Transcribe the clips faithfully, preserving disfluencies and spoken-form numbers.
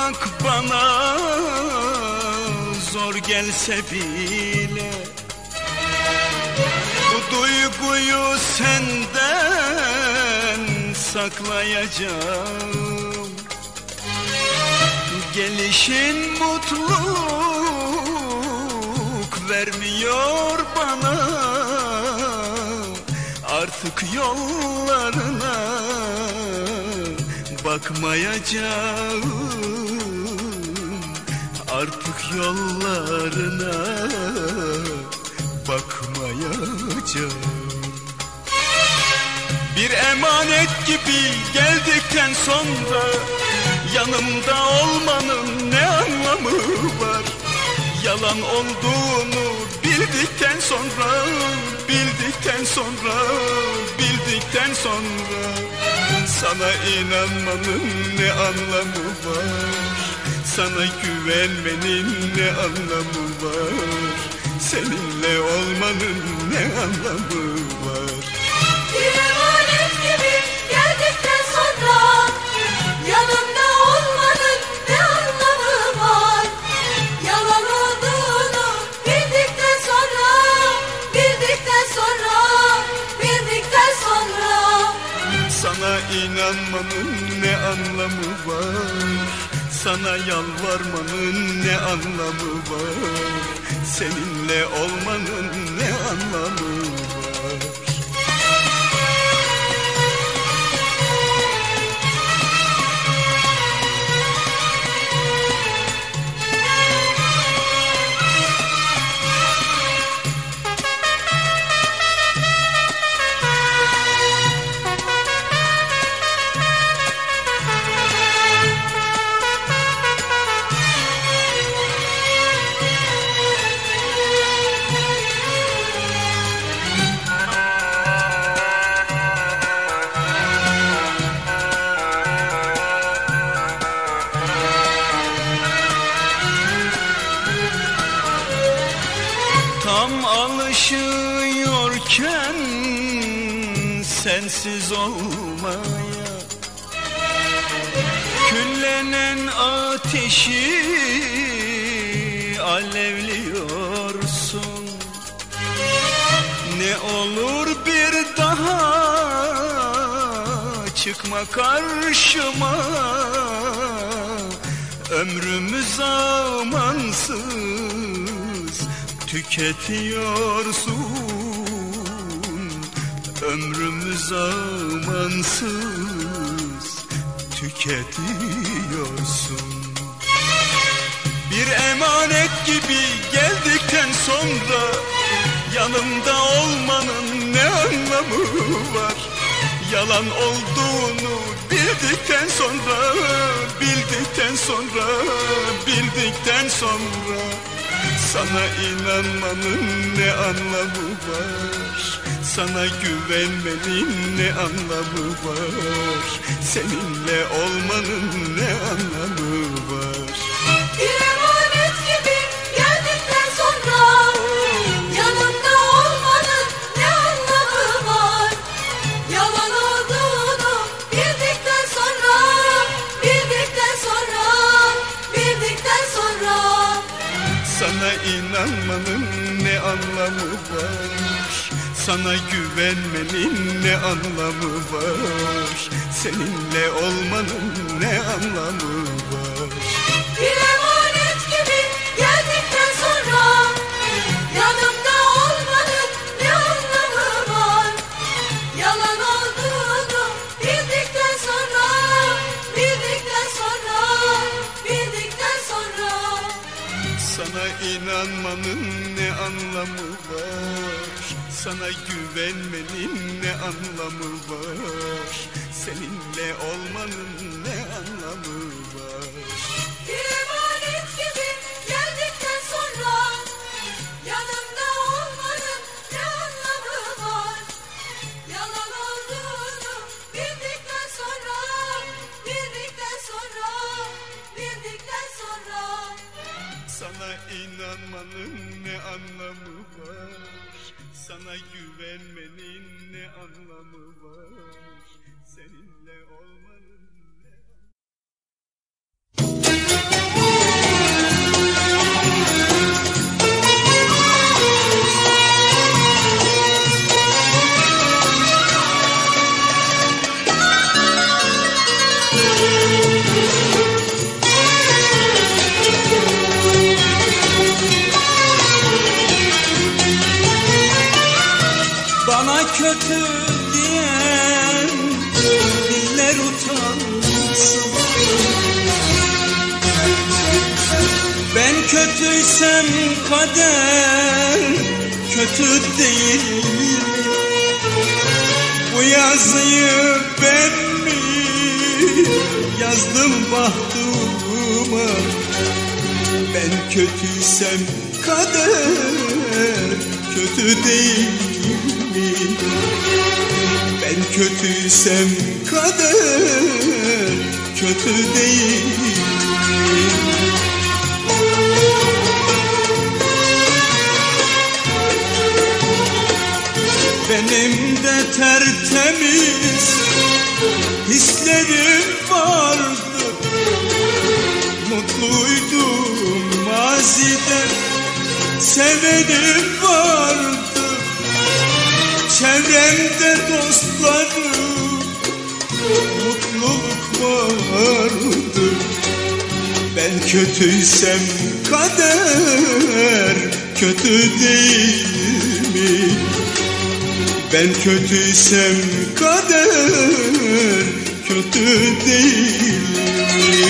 olmak bana zor gelse bile, bu duyguyu senden saklayacağım. Gelişin mutluluk vermiyor bana, artık yollarına bakmayacağım. Artık yollarına bakmayacağım. Bir emanet gibi geldikten sonra yanımda olmanın ne anlamı var? Yalan olduğunu bildikten sonra, bildikten sonra, bildikten sonra sana inanmanın ne anlamı var? Sana güvenmenin ne anlamı var? Seninle olmanın ne anlamı var? Bir emanet gibi geldikten sonra yanımda olmanın ne anlamı var? Yalan olduğunu bildikten sonra, bildikten sonra, bildikten sonra sana inanmanın ne anlamı var? Sana yalvarmanın ne anlamı var? Seninle olmanın ne anlamı var? Tam alışıyorken sensiz olmaya, küllenen ateşi alevliyorsun. Ne olur bir daha çıkma karşıma, ömrümüz amansız tüketiyorsun. Ömrümüz amansız tüketiyorsun. Bir emanet gibi geldikten sonra yanımda olmanın ne anlamı var? Yalan olduğunu bildikten sonra, bildikten sonra, bildikten sonra sana inanmanın ne anlamı var? Sana güvenmenin ne anlamı var? Seninle olmanın ne anlamı var? bir emanet gibi geldikten sonra yanımda olmanın ne anlamı var? Yalan olduğunu bildikten sonra, bildikten sonra, bildikten sonra sana inanmanın ne anlamı var? Sana güvenmenin ne anlamı var? Seninle olmanın ne anlamı var? Bir emanet gibi geldikten sonra yanımda olmanın ne anlamı var? Yalan olduğunu bildikten sonra, bildikten sonra, bildikten sonra sana inanmanın ne anlamı var? Sana güvenmenin ne anlamı var? Seninle olmanın ne anlamı var? bir emanet gibi geldikten sonra yanımda olmanın ne anlamı var? Yalan olduğunu bildikten sonra, bildikten sonra, bildikten sonra sana inanmanın ne anlamı var? Sana güvenmenin ne anlamı var? Seninle olmanın ne anlamı var? Bana kötü diyen diller utansın. Ben kötüysem kader kötü değil. Bu yazıyı ben mi yazdım bahtıma? Ben kötüysem kader kötü değil mi? Ben kötüysem kader kötü değil mi? Benim de tertemiz hislerim vardı. Mutluydum mazide, sevenim vardı. Çevremde dostlarım, mutluluk vardı. Ben kötüysem kader kötü değil mi? Ben kötüysem kader kötü değil mi?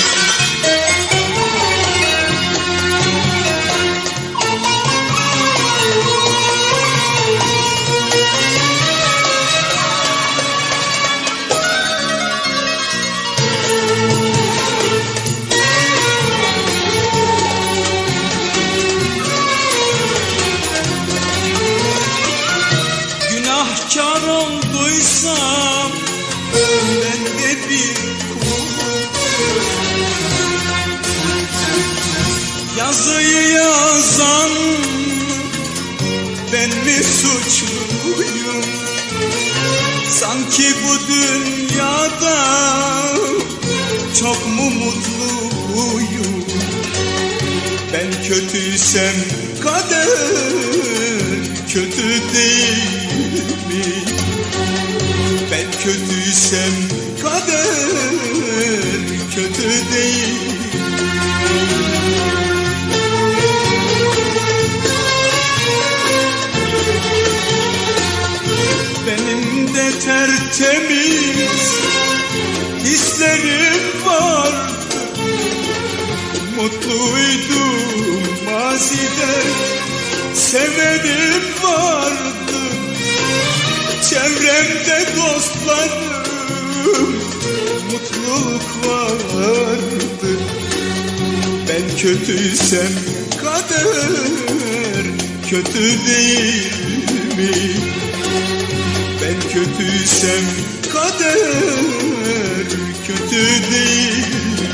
Günahkar olduysam ben de bir kulum. Yazıyı yazan ben mi suçluyum? Sanki bu dünyada çok mu mutluyum? Ben kötüysem kader kötü değil mi? Ben kötüysem kader kötü değil mi? Benim de tertemiz hislerim vardı. Mutluydum mazide, sevenim vardı. Çevremde dostlarım, mutluluk vardı. Ben kötüysem kader kötü değil mi? Ben kötüysem kader kötü değil mi?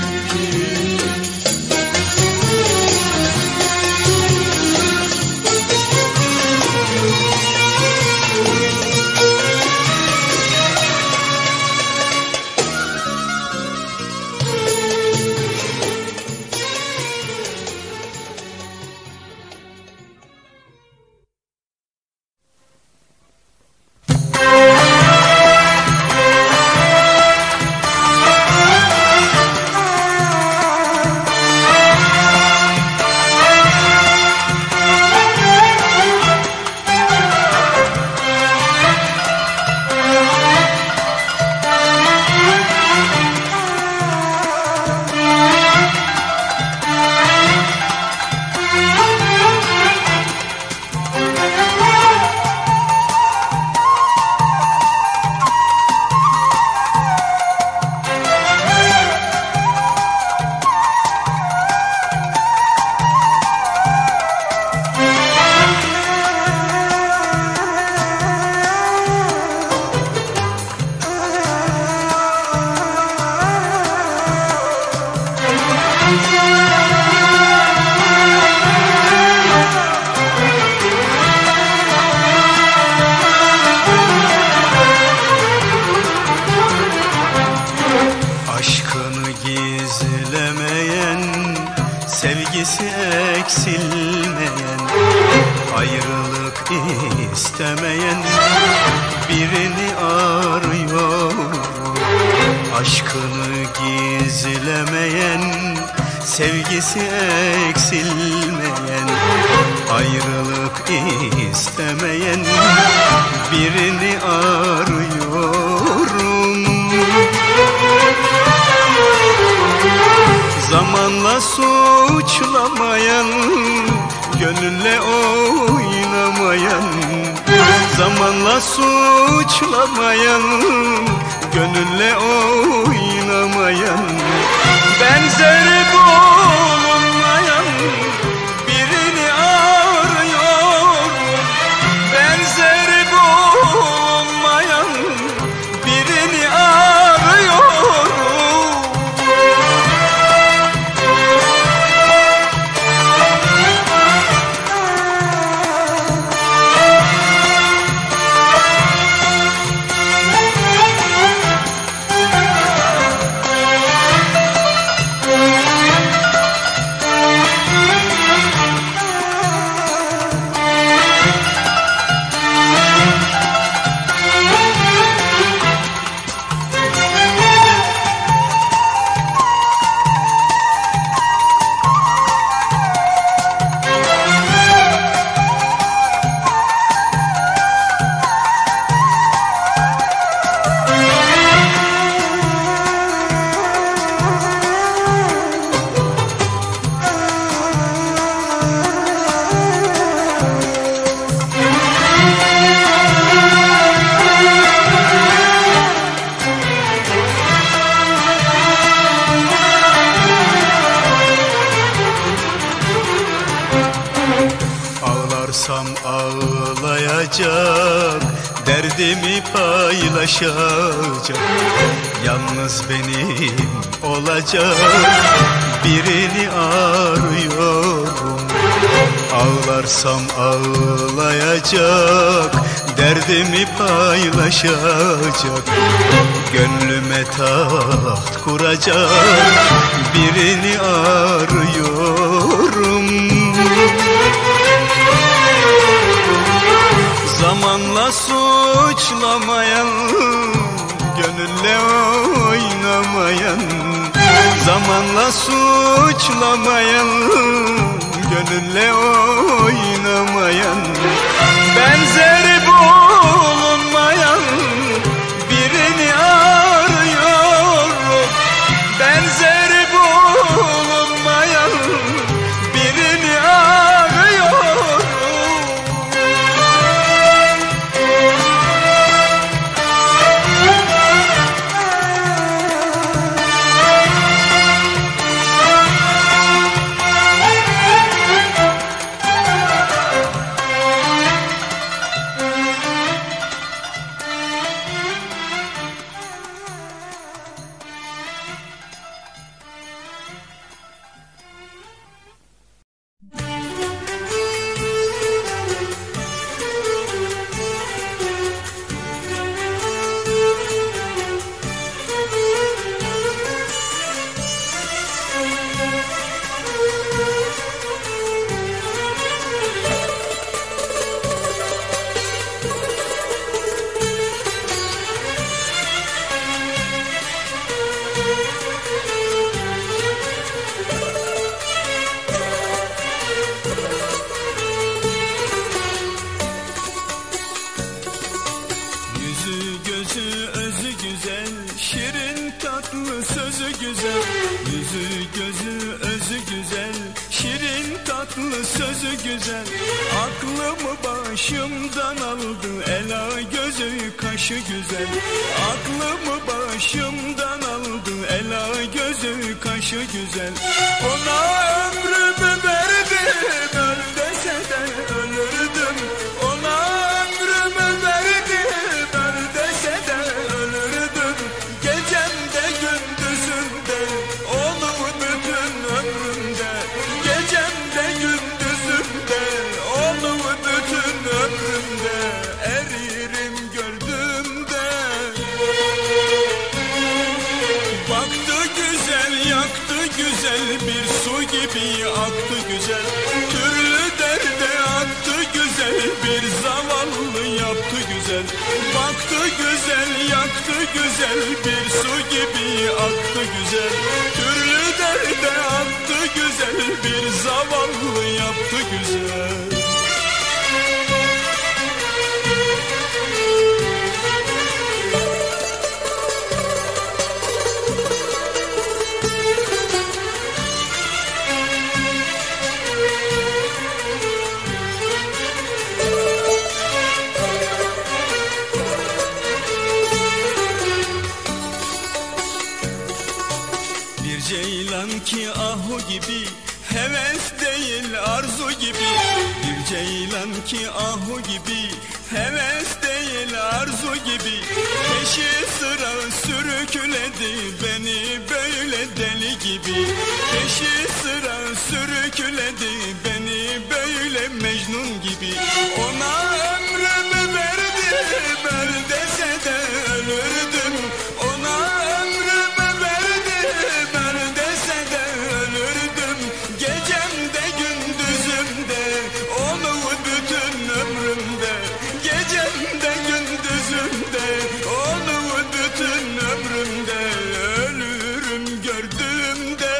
sevgisi eksilmeyen, ayrılık istemeyen birini arıyor. Aşkını gizlemeyen, sevgisi eksilmeyen, ayrılık istemeyen birini suçlamayan, gönülle oynamayan, zamanla suçlamayan, gönülle oynamayan, benzeri bulunmayan birini arıyorum, benzeri bulunmayan birini arıyorum. Ağlarsam ağlayacak, derdimi paylaşacak, yalnız benim olacak birini arıyorum. Ağlarsam ağlayacak, derdimi paylaşacak, gönlüme taht kuracak birini arıyorum. Zamanla suçlamayan, gönülle oynamayan, zamanla suçlamayan, gönülle oynamayan, benzeri bulunmayan birini arıyorum, benzeri bulunmayan birini arıyorum. Sözü güzel, aklımı başımdan aldı. Ela gözü kaşı güzel, aklımı başımdan aldı. Ela gözü kaşı güzel. Ona ömrümü verdim, öl dese de ölürdüm. Ona ömrümü verdim, öl dese de ölürdüm. Gecemde gündüzümde, onu bütün ömrümde. Gecemde gündüzümde, onu bütün ömrümde. Eririm gördüğümde. Baktı güzel, yaktı güzel, bir su gibi aktı güzel. Türlü derde attı güzel, bir zavallı yaptı güzel. Baktı güzel, yaktı güzel, bir su gibi aktı güzel. Türlü derde attı güzel, bir zavallı yaptı güzel. ki ahu gibi, heves değil arzu gibi. Bir ceylan ki ahu gibi, heves değil arzu gibi. Peşi sıra sürükledi beni böyle deli gibi. Peşi sıra sürükledi beni böyle Mecnun gibi. Ona ömrümü verdim, öl dese de ölürdüm. Ona ömrümü verdim, öl dese de ölürdüm. Gecemde gündüzümde, onu bütün ömrümde. Gecemde gündüzümde, onu bütün ömrümde. Ölürüm gördüğümde.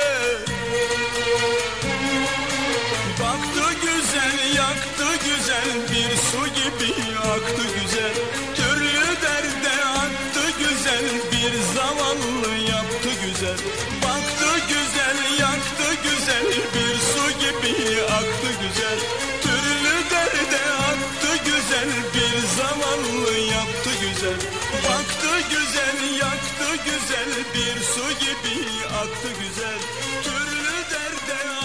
Baktı güzel, yaktı güzel, bir su gibi aktı güzel. Türlü derde attı güzel, bir zavallı yaptı güzel. Baktı güzel, yaktı güzel, bir su gibi aktı güzel. Türlü derde attı güzel, bir zavallı yaptı güzel. Baktı güzel, yaktı güzel, bir su gibi aktı güzel. Türlü derde